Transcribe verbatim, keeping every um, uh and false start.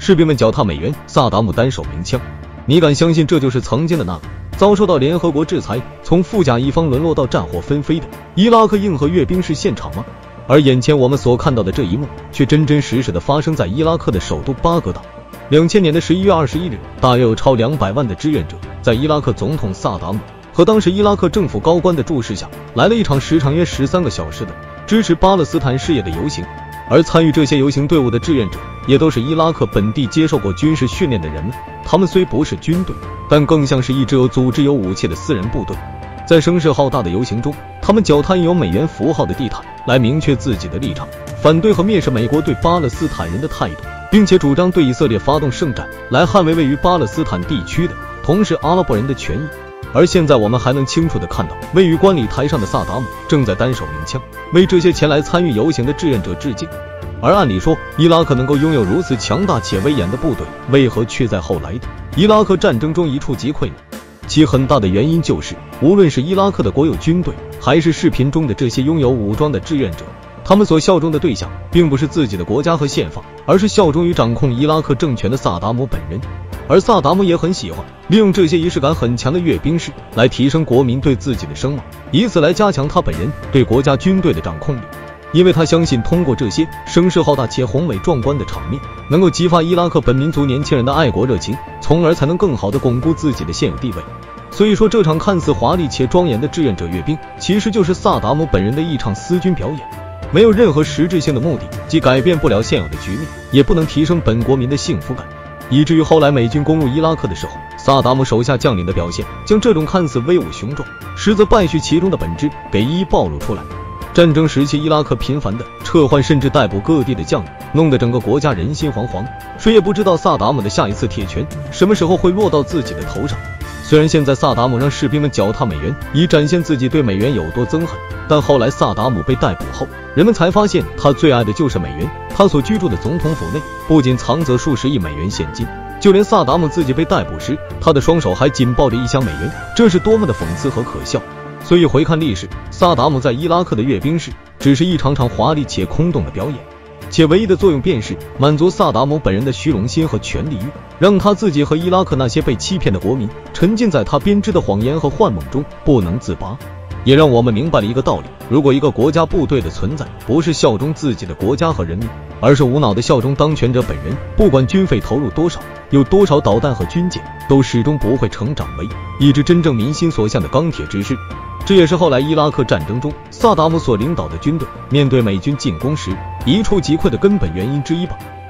士兵们脚踏美元，萨达姆单手鸣枪。你敢相信这就是曾经的那个遭受到联合国制裁，从富甲一方沦落到战火纷飞的伊拉克硬核阅兵式现场吗？而眼前我们所看到的这一幕，却真真实实的发生在伊拉克的首都巴格达。两千年的十一月二十一日，大约有超两百万的志愿者，在伊拉克总统萨达姆和当时伊拉克政府高官的注视下，来了一场时长约十三个小时的支持巴勒斯坦事业的游行。而参与这些游行队伍的志愿者，也都是伊拉克本地接受过军事训练的人们。他们虽不是军队，但更像是一支有组织有武器的私人部队。在声势浩大的游行中，他们脚踏印有美元符号的地毯，来明确自己的立场，反对和蔑视美国对巴勒斯坦人的态度，并且主张对以色列发动圣战，来捍卫位于巴勒斯坦地区的同是阿拉伯人的权益。而现在我们还能清楚地看到，位于观礼台上的萨达姆正在单手鸣枪，为这些前来参与游行的志愿者致敬。而按理说，伊拉克能够拥有如此强大且威严的部队，为何却在后来的伊拉克战争中一触即溃呢？其很大的原因就是，无论是伊拉克的国有军队，还是视频中的这些拥有武装的志愿者，他们所效忠的对象并不是自己的国家和宪法，而是效忠于掌控伊拉克政权的萨达姆本人。而萨达姆也很喜欢利用这些仪式感很强的阅兵式来提升国民对自己的声望，以此来加强他本人对国家军队的掌控力。因为他相信通过这些声势浩大且宏伟壮观的场面，能够激发伊拉克本民族年轻人的爱国热情，从而才能更好地巩固自己的现有地位。所以说，这场看似华丽且庄严的志愿者阅兵，其实就是萨达姆本人的一场私军表演，没有任何实质性的目的，既改变不了现有的局面，也不能提升本国民的幸福感。以至于后来美军攻入伊拉克的时候，萨达姆手下将领的表现，将这种看似威武雄壮，实则败絮其中的本质给一一暴露出来。战争时期，伊拉克频繁的撤换甚至逮捕各地的将领，弄得整个国家人心惶惶，谁也不知道萨达姆的下一次铁拳什么时候会落到自己的头上。虽然现在萨达姆让士兵们脚踏美元，以展现自己对美元有多憎恨，但后来萨达姆被逮捕后，人们才发现他最爱的就是美元。他所居住的总统府内不仅藏着数十亿美元现金，就连萨达姆自己被逮捕时，他的双手还紧抱着一箱美元，这是多么的讽刺和可笑。所以回看历史，萨达姆在伊拉克的阅兵式只是一场场华丽且空洞的表演，且唯一的作用便是满足萨达姆本人的虚荣心和权力欲，让他自己和伊拉克那些被欺骗的国民沉浸在他编织的谎言和幻梦中不能自拔。也让我们明白了一个道理，如果一个国家部队的存在不是效忠自己的国家和人民，而是无脑的效忠当权者本人，不管军费投入多少，有多少导弹和军舰，都始终不会成长为一支真正民心所向的钢铁之师。这也是后来伊拉克战争中萨达姆所领导的军队面对美军进攻时一触即溃的根本原因之一吧。